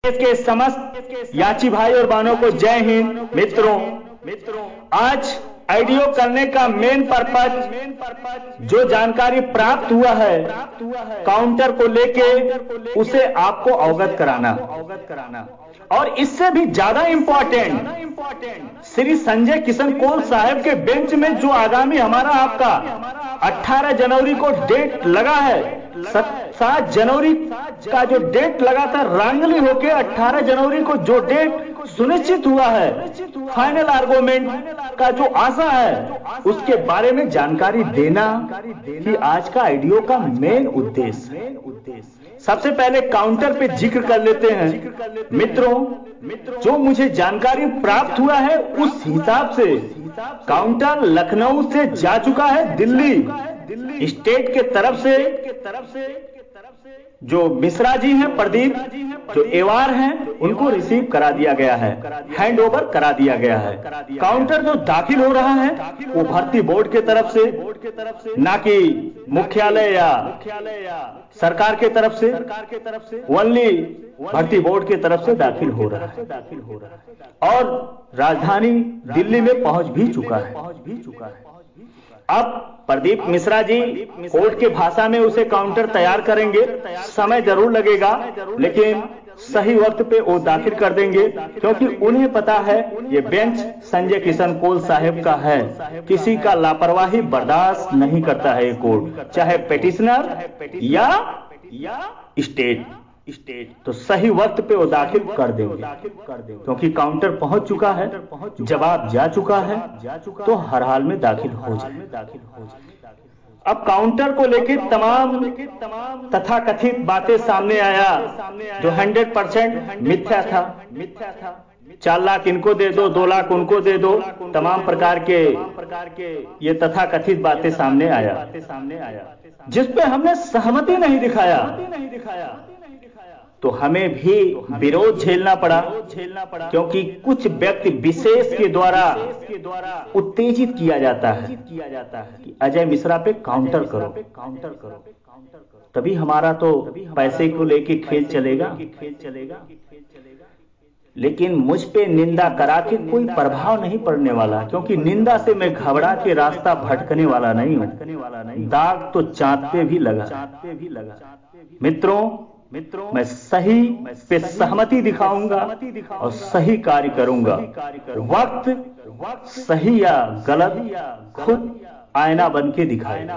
देश के समस्त याची भाई और बहनों को जय हिंद। मित्रों, आज ऑडियो करने का मेन पर्पज जो जानकारी प्राप्त हुआ है काउंटर को लेके उसे आपको अवगत कराना और इससे भी ज्यादा इंपॉर्टेंट श्री संजय किशन कौल साहब के बेंच में जो आगामी हमारा आपका 18 जनवरी को डेट लगा है, 7 जनवरी का जो डेट लगा था रांगली होके 18 जनवरी को जो डेट सुनिश्चित हुआ है, फाइनल आर्गुमेंट का जो आशा है उसके बारे में जानकारी देना ही आज का ऑडियो का मेन उद्देश्य है। सबसे पहले काउंटर पे जिक्र कर लेते हैं। मित्रों, जो मुझे जानकारी प्राप्त हुआ है उस हिसाब से काउंटर लखनऊ से जा चुका है दिल्ली स्टेट के तरफ से। जो मिश्रा जी हैं प्रदीप, जो एवार हैं, उनको रिसीव करा दिया गया है, हैंड ओवर करा दिया गया है। काउंटर जो दाखिल हो रहा है वो भर्ती बोर्ड के तरफ से, ना कि मुख्यालय या सरकार के तरफ से, ओनली भर्ती बोर्ड के तरफ से दाखिल हो रहा है और राजधानी दिल्ली में पहुंच भी चुका है। अब प्रदीप मिश्रा जी कोर्ट के भाषा में उसे काउंटर तैयार करेंगे, समय जरूर लगेगा लेकिन सही वक्त पे वो दाखिल कर देंगे, क्योंकि उन्हें पता है ये बेंच संजय किशन कौल साहब का है। किसी का लापरवाही बर्दाश्त नहीं करता है ये कोर्ट, चाहे पेटिशनर या स्टेट। तो सही वक्त पे वो दाखिल कर देंगे, क्योंकि काउंटर पहुंच चुका है, जवाब जा चुका है, तो हर हाल में दाखिल हो जाए। अब काउंटर को लेकर तमाम तथाकथित बातें सामने आया जो 100% मिथ्या था। 4 लाख इनको दे दो, 2 लाख उनको दे दो, तमाम प्रकार के ये तथाकथित बातें सामने आया, जिस पे हमने सहमति नहीं दिखाया, तो हमें भी विरोध झेलना पड़ा, क्योंकि कुछ व्यक्ति विशेष के द्वारा उत्तेजित किया जाता है कि अजय मिश्रा पे काउंटर करो, तभी हमारा तो पैसे को लेके खेल चलेगा। लेकिन मुझ पे निंदा करा के कोई प्रभाव नहीं पड़ने वाला, क्योंकि निंदा से मैं घबरा के रास्ता भटकने वाला नहीं हूं। दाग तो चांद पे भी लगा। मित्रों, मैं सही पे सहमति दिखाऊंगा और सही कार्य करूंगा। वक्त सही या गलत खुद आईना बन के दिखाएगा,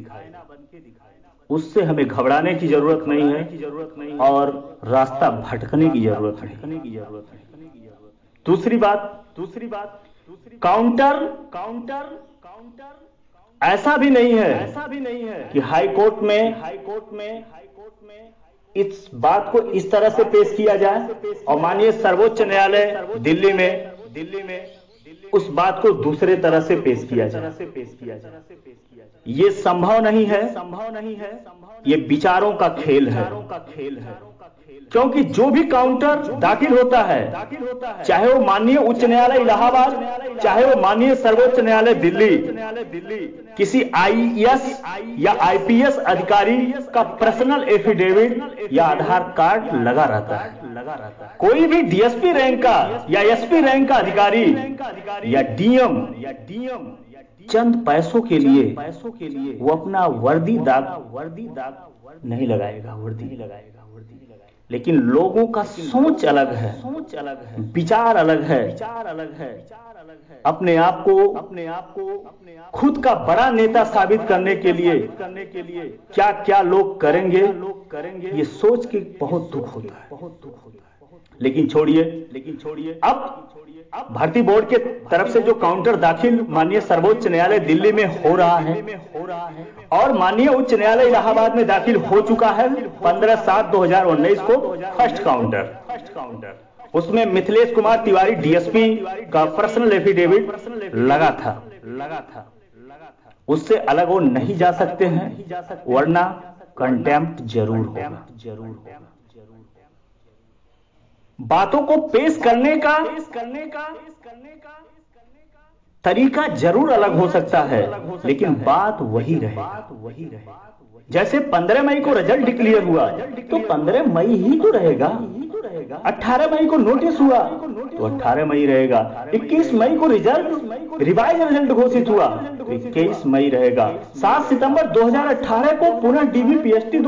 उससे हमें घबराने की जरूरत नहीं है और रास्ता भटकने की जरूरत नहीं। दूसरी बात, काउंटर ऐसा भी नहीं है कि हाई कोर्ट में इस बात को इस तरह से पेश किया जाए और माननीय सर्वोच्च न्यायालय दिल्ली में उस बात को दूसरे तरह से पेश किया जाए। ये संभव नहीं है। ये विचारों का खेल है, क्योंकि जो भी काउंटर दाखिल होता है, चाहे वो माननीय उच्च न्यायालय इलाहाबाद, चाहे वो माननीय सर्वोच्च न्यायालय दिल्ली, किसी आईएएस या आईपीएस अधिकारी का पर्सनल एफिडेविट या आधार कार्ड लगा रहता है। कोई भी डीएसपी रैंक का या एसपी रैंक का अधिकारी या डीएम चंद पैसों के लिए वो अपना वर्दी दाग नहीं लगाएगा। लेकिन लोगों का सोच अलग है, विचार अलग है। अपने आप को खुद का बड़ा नेता साबित करने के लिए क्या क्या लोग करेंगे, ये सोच के बहुत दुख होता है। लेकिन छोड़िए, अब भर्ती बोर्ड के तरफ से जो काउंटर दाखिल माननीय सर्वोच्च न्यायालय दिल्ली में हो रहा है और माननीय उच्च न्यायालय इलाहाबाद में दाखिल हो चुका है 15/7/2019 को फर्स्ट काउंटर। उसमें मिथिलेश कुमार तिवारी डीएसपी का पर्सनल एफिडेविट लगा था। उससे अलग वो नहीं जा सकते हैं, वरना कंटेम्प्ट जरूर होगा। बातों को पेश करने का तरीका जरूर अलग हो सकता है, लेकिन बात वही रहे। जैसे 15 मई को रिजल्ट डिक्लेयर हुआ तो 15 मई ही तो रहेगा। 18 मई को नोटिस हुआ तो 18 मई रहेगा। 21 मई को रिजल्ट रिवाइज रिजल्ट घोषित हुआ तो 21 मई रहेगा। 7 सितंबर 2018 को पुनः डीबीपीएसटी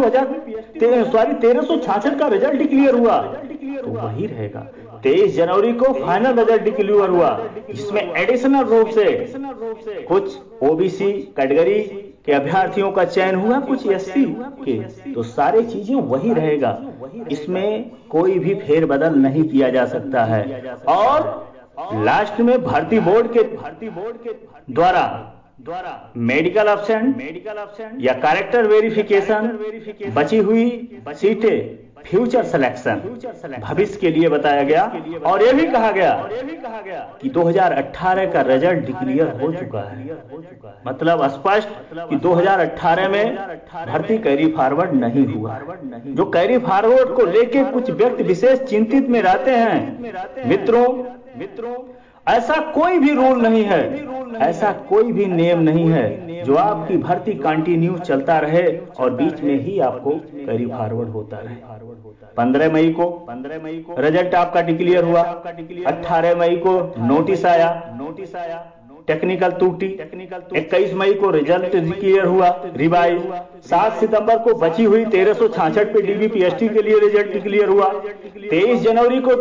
1366 का रिजल्ट डिक्लेयर हुआ तो वही रहेगा। 23 जनवरी को फाइनल रिजल्ट डिक्लेयर हुआ जिसमें एडिशनल रूप से कुछ ओबीसी कैटेगरी के अभ्यर्थियों का चयन हुआ, कुछ एससी के, तो सारी चीजें वही रहेगा। इसमें कोई भी फेरबदल नहीं किया जा सकता है। और लास्ट में भर्ती बोर्ड के द्वारा मेडिकल ऑप्शन या कैरेक्टर वेरिफिकेशन, बची हुई सीटें फ्यूचर सिलेक्शन भविष्य के लिए बताया गया। और यह भी कहा गया कि 2018 का रिजल्ट डिक्लेयर हो चुका है। मतलब स्पष्ट कि 2018 में भर्ती कैरी फॉरवर्ड नहीं हुआ। जो कैरी फॉरवर्ड को लेके कुछ व्यक्ति विशेष चिंतित में रहते हैं, मित्रों ऐसा कोई भी रूल नहीं है, ऐसा कोई भी नियम नहीं है जो आपकी भर्ती कंटिन्यू चलता रहे और बीच में ही आपको कैरी फॉरवर्ड होता रहे। 15 मई को रिजल्ट आपका डिक्लेयर हुआ, 18 मई को नोटिस आया टेक्निकल त्रुटि, 21 मई को रिजल्ट डिक्लेयर हुआ रिवाइज, 7 सितंबर को बची हुई 1366 पे डीबीपीएसटी के लिए रिजल्ट डिक्लेयर हुआ, 23 जनवरी को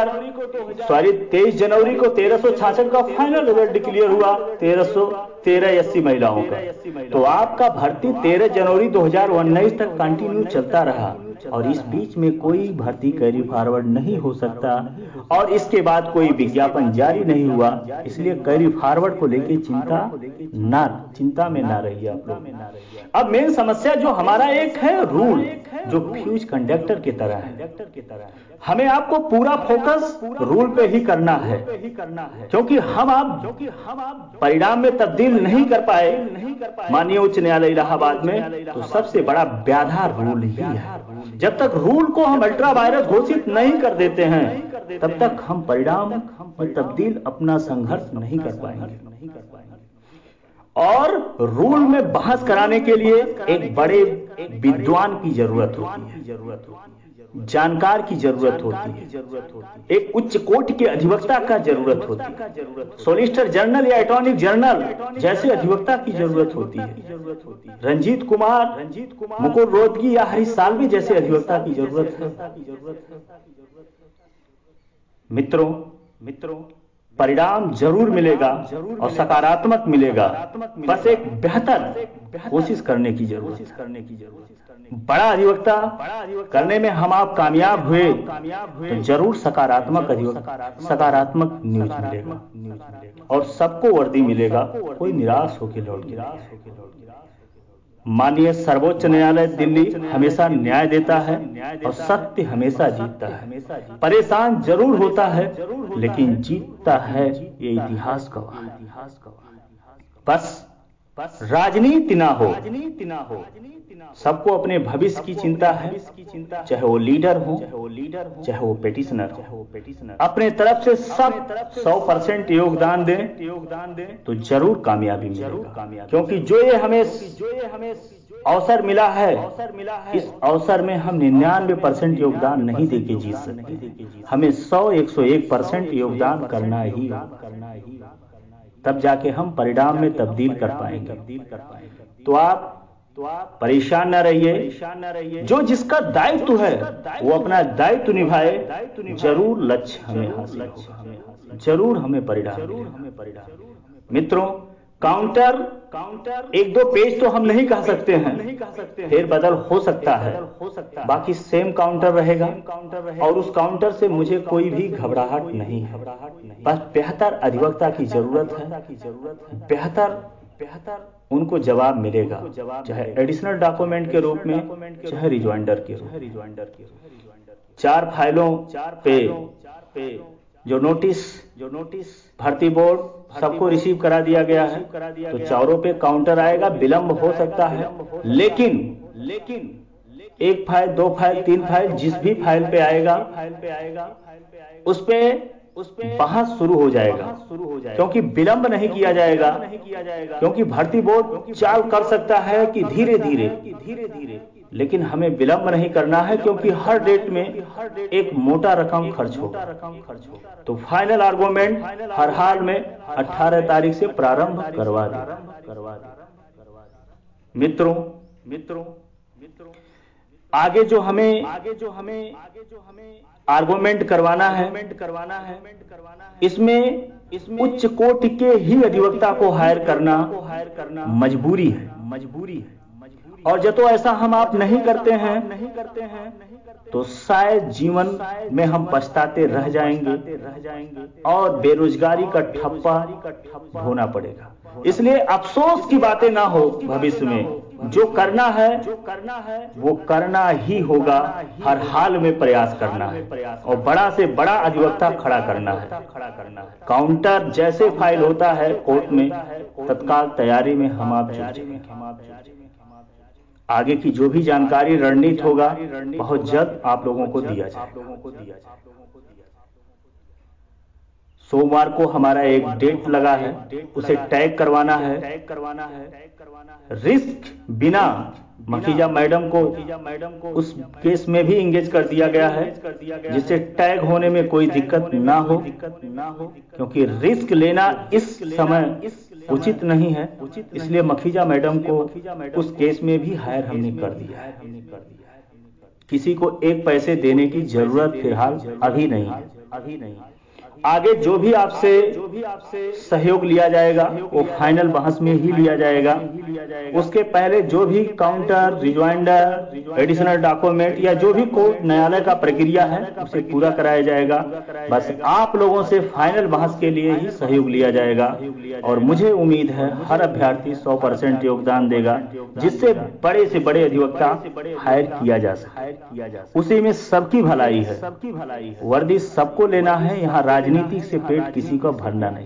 1366 का फाइनल रिजल्ट डिक्लेयर हुआ 1380 महिलाओं का। तो आपका भर्ती 13 जनवरी 2019 तक कंटिन्यू चलता रहा और इस बीच में कोई भर्ती कैरी फॉरवर्ड नहीं हो सकता और इसके बाद कोई विज्ञापन जारी नहीं हुआ। इसलिए कैरी फॉरवर्ड को लेके चिंता में ना रहिए आप लोग। अब मेन समस्या जो हमारा एक है रूल, जो फ्यूज कंडक्टर की तरह है। हमें आपको पूरा फोकस रूल पे ही करना है, क्योंकि हम आप परिणाम में तब्दील नहीं कर पाए माननीय उच्च न्यायालय इलाहाबाद में, तो सबसे बड़ा व्याधा रूल ही है। जब तक रूल को हम अल्ट्रा वायरस घोषित नहीं कर देते हैं तब तक हम परिणाम में तब्दील अपना संघर्ष नहीं कर पाएंगे। और रूल में बहस कराने के लिए एक बड़े विद्वान की जरूरत होती है, जानकार की जरूरत होती है, एक उच्च कोटि के अधिवक्ता का जरूरत होती है, सॉलिसिटर जनरल या अटॉर्नी जनरल जैसे अधिवक्ता की जरूरत होती है, रंजीत कुमार, मुकुल रोहतगी या हरीश साल्वे जैसे अधिवक्ता की जरूरत है। मित्रों परिणाम जरूर मिलेगा और सकारात्मक मिलेगा, बस एक बेहतर कोशिश करने की जरूरत। बड़ा अधिवक्ता करने में हम आप कामयाब हुए तो जरूर सकारात्मक न्यूज मिलेगा और सबको वर्दी मिलेगा, कोई निराश होकर लौट के। माननीय सर्वोच्च न्यायालय दिल्ली हमेशा न्याय देता है और सत्य हमेशा जीतता है। परेशान जरूर होता है लेकिन जीतता है, ये इतिहास गवाह है। बस राजनीति ना हो, सबको अपने भविष्य की चिंता है, चाहे वो लीडर हो चाहे वो पेटिशनर हो, अपने तरफ से सब 100% योगदान दें तो जरूर कामयाबी मिलेगा। क्योंकि जो ये हमें अवसर मिला है, इस अवसर में हम 99% योगदान नहीं देके जीत सकते। हमें 100-101% योगदान करना ही, तब जाके हम परिणाम में तब्दील कर पाएंगे। तो आप परेशान न रहिए, जो जिसका दायित्व है वो अपना दायित्व निभाए, जरूर लक्ष्य हमें हासिल होगा, जरूर हमें परिणाम। मित्रों काउंटर 1-2 पेज तो हम नहीं कह सकते हैं, फिर बदल हो सकता है, बाकी सेम काउंटर रहेगा और उस काउंटर से मुझे कोई भी घबराहट नहीं है। बस बेहतर अधिवक्ता की जरूरत है, बेहतर उनको जवाब मिलेगा, चाहे एडिशनल डॉक्यूमेंट के रूप में चाहे रिजॉइंडर के रूप में। 4 फाइलों पे जो नोटिस भर्ती बोर्ड सबको रिसीव करा दिया गया है, तो चारों पे काउंटर आएगा। विलंब हो सकता है, लेकिन 1 फाइल 2 फाइल 3 फाइल जिस भी फाइल पे आएगा उस पे बहस शुरू हो जाएगा, क्योंकि विलंब नहीं किया जाएगा। क्योंकि भर्ती बोर्ड चाल कर सकता है कि धीरे धीरे लेकिन हमें विलंब नहीं करना है, क्योंकि हर डेट में एक मोटा रकम खर्च होगा। तो फाइनल आर्गुमेंट हर हाल में 18 तारीख से प्रारंभ करवा दें। मित्रों, आगे जो हमें आर्गुमेंट करवाना है, इसमें उच्च कोटि के ही अधिवक्ता को हायर करना मजबूरी है। और जब तो ऐसा हम आप नहीं करते हैं तो शायद जीवन में हम पछताते रह जाएंगे और बेरोजगारी का ठप्पा ढोना पड़ेगा। इसलिए अफसोस की बातें ना हो भविष्य में। जो करना है वो करना ही होगा, हर हाल में प्रयास करना है और बड़ा से बड़ा अधिवक्ता खड़ा करना है। काउंटर जैसे फाइल होता है कोर्ट में, तत्काल तैयारी में हम आप जुट जाएंगे। आगे की जो भी जानकारी रणनीति होगा बहुत जल्द आप लोगों को दिया जाएगा। सोमवार को हमारा एक डेट लगा है, उसे टैग करवाना है। रिस्क बिना मखीजा मैडम को उस केस में भी इंगेज कर दिया गया है, जिससे टैग होने में कोई दिक्कत ना हो, क्योंकि रिस्क लेना इस समय उचित नहीं है। इसलिए मखीजा मैडम को उस केस में भी हायर हमने कर दिया है। किसी को एक पैसे देने की जरूरत फिलहाल अभी नहीं। आगे जो भी आपसे सहयोग लिया जाएगा वो फाइनल बहस में ही लिया जाएगा। उसके पहले जो भी काउंटर, रिजॉइंडर, एडिशनल डॉक्यूमेंट या जो भी कोर्ट न्यायालय का प्रक्रिया है उसे पूरा कराया जाएगा। बस आप लोगों से फाइनल बहस के लिए ही सहयोग लिया जाएगा और मुझे उम्मीद है हर अभ्यर्थी 100% योगदान देगा, जिससे बड़े से बड़े अधिवक्ता हायर किया जा सके। उसी में सबकी भलाई है। वर्दी सबको लेना है, यहाँ राजनीति से पेट किसी को भरना नहीं।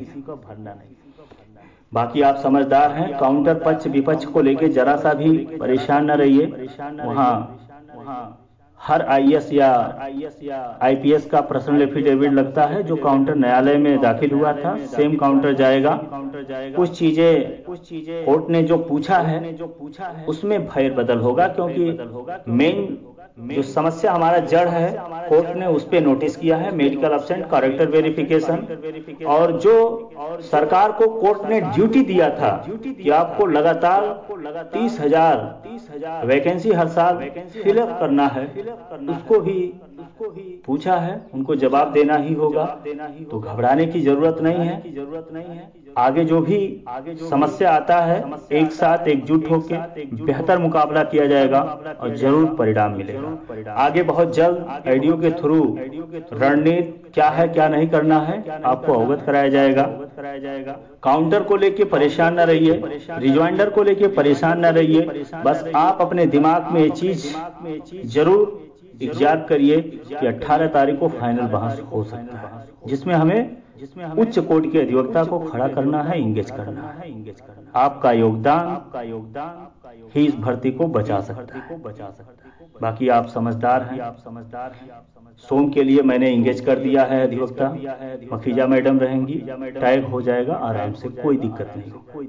बाकी आप समझदार हैं, काउंटर पक्ष विपक्ष को लेके जरा सा भी परेशान न रहिए। वहाँ हर आईएएस या आईपीएस का पर्सनल एफिडेविट लगता है, जो काउंटर न्यायालय में दाखिल हुआ था सेम काउंटर जाएगा। कुछ चीजें कोर्ट ने जो पूछा है उसमें फेरबदल होगा, क्योंकि मेन जो समस्या हमारा जड़ है कोर्ट ने उस पर नोटिस किया है, मेडिकल एब्सेंट, कैरेक्टर वेरिफिकेशन। और जो सरकार को कोर्ट ने ड्यूटी दिया था कि आपको लगातार 30,000 वैकेंसी हर साल फिलअप करना है, उसको भी पूछा है, उनको जवाब देना ही होगा। तो घबराने की जरूरत नहीं है। आगे जो भी समस्या आता है एक साथ एकजुट होकर बेहतर मुकाबला किया जाएगा और जरूर परिणाम मिलेगा। आगे बहुत जल्द आईडीओ के थ्रू रणनीति क्या है क्या नहीं करना है आपको अवगत कराया जाएगा। काउंटर को लेके परेशान न रहिए, रिजॉइंडर को लेके परेशान न रहिए। बस आप अपने दिमाग में ये चीज जरूर याद करिए कि 18 तारीख को फाइनल बहस हो सकता है, जिसमें हमें उच्च कोर्ट के अधिवक्ता को खड़ा करना है, इंगेज करना है। आपका योगदान ही इस भर्ती को बचा सकता है। बाकी आप समझदार हैं। सोम के लिए मैंने इंगेज कर दिया है अधिवक्ता, मखीजा मैडम रहेंगी, टैग हो जाएगा आराम से, कोई दिक्कत नहीं।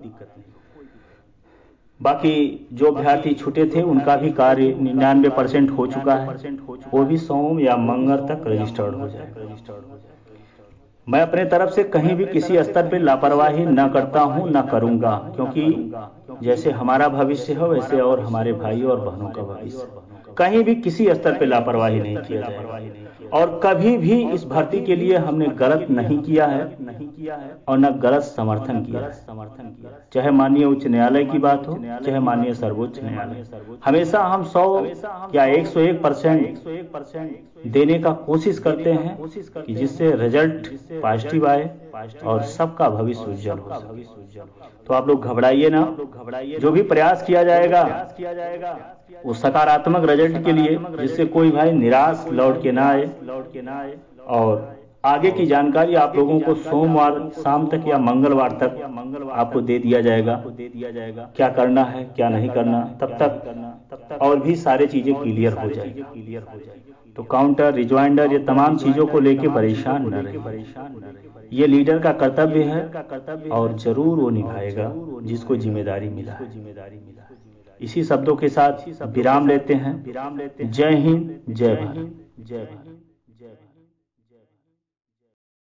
बाकी जो अभ्यर्थी छूटे थे उनका भी कार्य 99% हो चुका है, वो भी सोम या मंगल तक रजिस्टर्ड हो जाएगा। मैं अपने तरफ से कहीं भी किसी स्तर पर लापरवाही न करता हूं, न करूंगा, क्योंकि जैसे हमारा भविष्य हो वैसे और हमारे भाई और बहनों का भविष्य, कहीं भी किसी स्तर पर लापरवाही नहीं किया जाएगा। और कभी भी इस भर्ती के लिए हमने गलत नहीं किया है और न गलत समर्थन किया है। चाहे माननीय उच्च न्यायालय की बात हो, चाहे माननीय सर्वोच्च न्यायालय, हमेशा हम 100 या 101% देने का कोशिश करते हैं कि जिससे रिजल्ट पॉजिटिव आए और सबका भविष्य उज्जवल हो। तो आप लोग घबराइए ना, जो भी प्रयास किया जाएगा वो सकारात्मक रिजल्ट के लिए, जिससे कोई भाई निराश लौट के ना आए। और आगे की जानकारी आप लोगों को सोमवार शाम तक या मंगलवार तक आपको दे दिया जाएगा, क्या करना है क्या नहीं करना, तब तक और भी सारी चीजें क्लियर हो जाएगी। तो काउंटर, रिजॉइंडर, ये तमाम चीजों को लेके परेशान न रहे। ये लीडर का कर्तव्य है और जरूर वो निभाएगा जिसको जिम्मेदारी मिला है। इसी शब्दों के साथ विराम लेते हैं। जय हिंद, जय भारत।